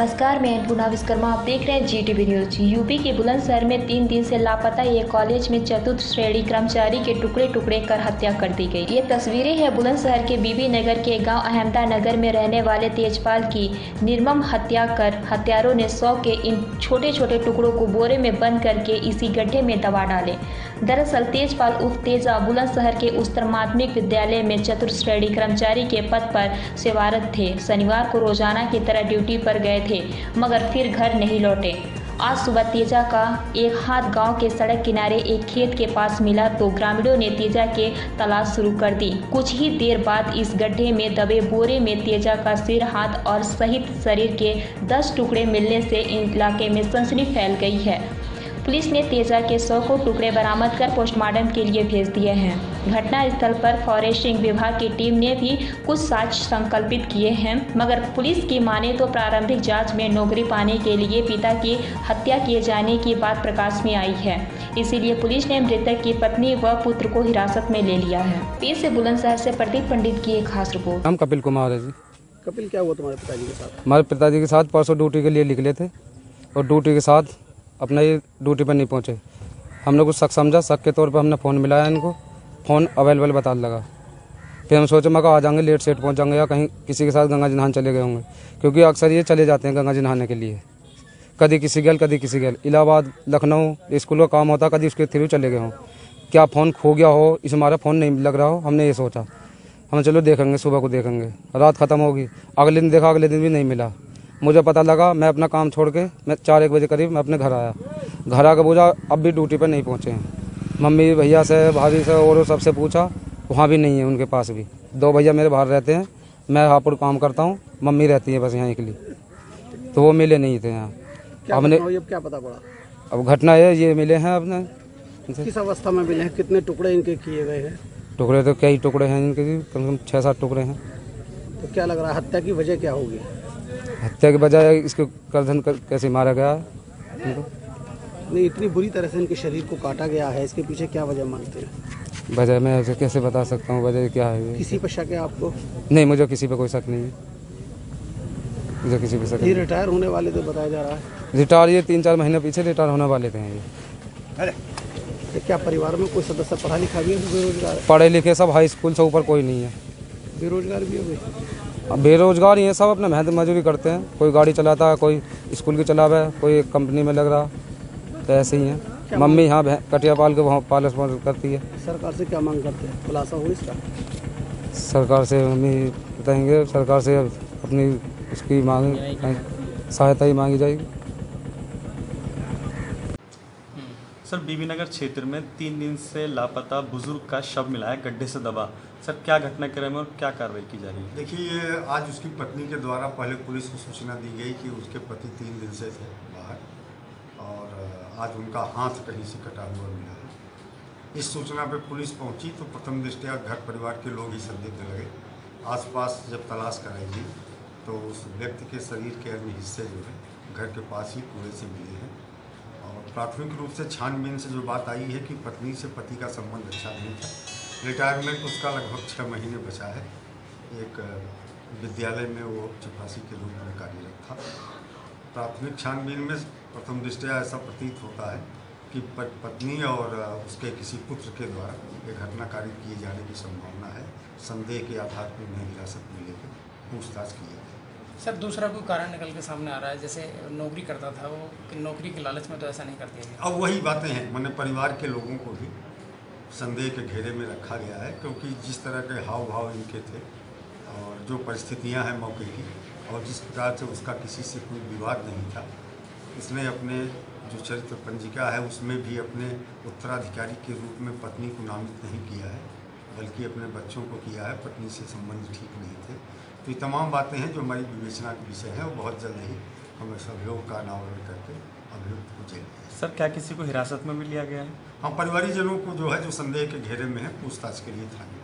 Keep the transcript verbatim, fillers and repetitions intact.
नमस्कार, मैं अन्नपूर्णा विश्वकर्मा। आप देख रहे हैं G T V news. UP के बुलंदशहर में तीन दिन से लापता एक कॉलेज में चतुर्थ श्रेणी कर्मचारी के टुकड़े टुकड़े कर हत्या कर दी गई। ये तस्वीरें हैं बुलंदशहर के बीबी नगर के गांव अहमदानगर में रहने वाले तेजपाल की। निर्मम हत्या कर हत्यारों ने सौ के इन छोटे छोटे टुकड़ों को बोरे में बंद करके इसी गड्ढे में दबा डाले। दरअसल तेजपाल उर्फ तेजा बुलंदशहर के उच्चतर माध्यमिक विद्यालय में चतुर्थ श्रेणी कर्मचारी के पद पर सेवारत थे। शनिवार को रोजाना की तरह ड्यूटी पर गए थे मगर फिर घर नहीं लौटे। आज सुबह तेजा का एक हाथ गांव के सड़क किनारे एक खेत के पास मिला तो ग्रामीणों ने तेजा के तलाश शुरू कर दी। कुछ ही देर बाद इस गड्ढे में दबे बोरे में तेजा का सिर, हाथ और सहित शरीर के दस टुकड़े मिलने से इलाके में सनसनी फैल गई है। पुलिस ने तेजा के सौ को टुकड़े बरामद कर पोस्टमार्टम के लिए भेज दिए हैं। घटनास्थल पर फॉरेस्टिंग विभाग की टीम ने भी कुछ साक्ष्य संकल्पित किए हैं, मगर पुलिस की माने तो प्रारंभिक जांच में नौकरी पाने के लिए पिता की हत्या किए जाने की बात प्रकाश में आई है। इसीलिए पुलिस ने मृतक की पत्नी व पुत्र को हिरासत में ले लिया है। पेश है बुलंदशहर से प्रदीप पंडित की एक खास रिपोर्ट। हम कपिल कुमार है जी। कपिल, क्या हुआ तुम्हारे पिताजी के साथ? हमारे पिताजी के साथ परसों ड्यूटी के लिए निकले थे और ड्यूटी के साथ अपना ये ड्यूटी पर नहीं पहुंचे। हमने कुछ शक समझा, शक के तौर पर हमने फ़ोन मिलाया इनको, फ़ोन अवेलेबल बता लगा। फिर हम सोचे मैं आ जाएंगे, लेट सेट पहुंच जाएंगे या कहीं किसी के साथ गंगा जी नहाने चले गए होंगे, क्योंकि अक्सर ये चले जाते हैं गंगा जी नहाने के लिए। कभी किसी गल कभी किसी गल इलाहाबाद लखनऊ स्कूल का काम होता, कभी उसके थ्रू चले गए हों। क्या फ़ोन खो गया हो, इस हमारा फ़ोन नहीं लग रहा हो, हमने ये सोचा। हम चलो देखेंगे, सुबह को देखेंगे। रात ख़त्म होगी, अगले दिन देखा, अगले दिन भी नहीं मिला। मुझे पता लगा, मैं अपना काम छोड़ के मैं चार एक बजे करीब मैं अपने घर आया। घर आकर पूछा, अब भी ड्यूटी पर नहीं पहुँचे हैं। मम्मी भैया से, भाभी से और सबसे पूछा, वहाँ भी नहीं है उनके पास भी। दो भैया मेरे बाहर रहते हैं, मैं हापुड़ काम करता हूँ, मम्मी रहती है बस यहाँ के लिए, तो वो मिले नहीं थे यहाँ। हमने अब क्या पता पड़ा? अब घटना है ये मिले हैं अपने। किस अवस्था में मिले हैं? कितने टुकड़े इनके किए गए हैं? टुकड़े तो कई टुकड़े हैं इनके, कम से कम छः सात टुकड़े हैं। तो क्या लग रहा है हत्या की वजह क्या होगी? हत्या के बजाय इसको गर्दन कर, कैसे मारा गया है इनको? नहीं, इतनी बुरी तरह से इनके शरीर को काटा गया है, इसके पीछे क्या वजह मानते हैं? वजह मैं ऐसे कैसे बता सकता हूँ वजह क्या है? किसी पर शक है आपको? नहीं, मुझे किसी पे कोई शक नहीं है, मुझे किसी पे शक। ये रिटायर होने वाले तो बताया जा रहा है। रिटायर ये तीन चार महीने पीछे रिटायर होने वाले थे ये। अरे क्या परिवार में कोई सदस्य पढ़ा लिखा भी है? बेरोजगार है? पढ़े लिखे सब, हाई स्कूल से ऊपर कोई नहीं है। बेरोजगार भी हो गए? अब बेरोजगार ही हैं सब, अपने मेहनत मजदूरी करते हैं। कोई गाड़ी चलाता है, कोई स्कूल की चला रहा है, कोई कंपनी में लग रहा, तो ऐसे ही हैं। मम्मी यहाँ कटिया पाल के वहाँ पालस करती है। सरकार से क्या मांग करते हैं? खुलासा हो इसका? सरकार से मम्मी बताएंगे, सरकार से अपनी उसकी मांग सहायता ही मांगी जाएगी। सर, बीबी नगर क्षेत्र में तीन दिन से लापता बुजुर्ग का शव मिला है गड्ढे से दबा। सर, क्या घटनाक्रम है और क्या कार्रवाई की जा रही है? देखिए, आज उसकी पत्नी के द्वारा पहले पुलिस को सूचना दी गई कि उसके पति तीन दिन से थे बाहर और आज उनका हाथ कहीं से कटा हुआ मिला है। इस सूचना पर पुलिस पहुंची तो प्रथम दृष्टया घर परिवार के लोग ही संदिग्ध लगे। आसपास जब तलाश कराई गई तो उस व्यक्ति के शरीर के अन्य हिस्से जो है घर के पास ही कूड़े से मिले हैं और प्राथमिक रूप से छानबीन से जो बात आई है कि पत्नी से पति का संबंध अच्छा नहीं था। रिटायरमेंट उसका लगभग छः महीने बचा है। एक विद्यालय में वो चपरासी के रूप में कार्यरत था। प्राथमिक छानबीन में प्रथम दृष्टया ऐसा प्रतीत होता है कि पत्नी और उसके किसी पुत्र के द्वारा ये घटना कारित किए जाने की संभावना है। संदेह के आधार पर उन्हें हिरासत में लेकर पूछताछ की जाए। सर, दूसरा कोई कारण निकल के सामने आ रहा है, जैसे नौकरी करता था वो, कि नौकरी के लालच में तो ऐसा नहीं करती है? अब वही बातें हैं, मैंने परिवार के लोगों को भी संदेह के घेरे में रखा गया है, क्योंकि जिस तरह के हाव भाव इनके थे और जो परिस्थितियां हैं मौके की और जिस प्रकार से उसका किसी से कोई विवाद नहीं था, इसने अपने जो चरित्र पंजिका है उसमें भी अपने उत्तराधिकारी के रूप में पत्नी को नामित नहीं किया है, बल्कि अपने बच्चों को किया है। पत्नी से संबंध ठीक नहीं थे। तो ये तमाम बातें हैं जो हमारी विवेचना का विषय है और बहुत जल्द ही हम सब लोग का अनावरण करके अभियुक्त को जेल भेजेंगे। सर, क्या किसी को हिरासत में भी लिया गया है? हाँ, परिवारीजनों को जो है जो संदेह के घेरे में है पूछताछ के लिए थाने